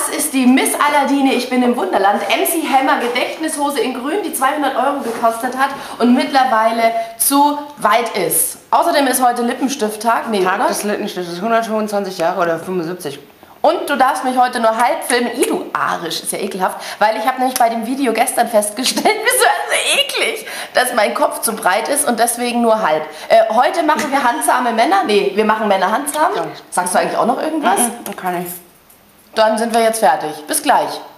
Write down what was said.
Das ist die Miss Aladine, ich bin im Wunderland. MC Hammer Gedächtnishose in grün, die 200 € gekostet hat und mittlerweile zu weit ist. Außerdem ist heute Lippenstifttag. Nee, Tag oder? des Lippenstiftes, 125 Jahre oder 75. Und du darfst mich heute nur halb filmen. Du arisch, ist ja ekelhaft, weil ich habe nämlich bei dem Video gestern festgestellt, wieso so eklig, dass mein Kopf zu breit ist und deswegen nur halb. Heute machen wir handsame Männer. Nee, wir machen Männer handsam. Sagst du eigentlich auch noch irgendwas? Kann ich. Dann sind wir jetzt fertig. Bis gleich.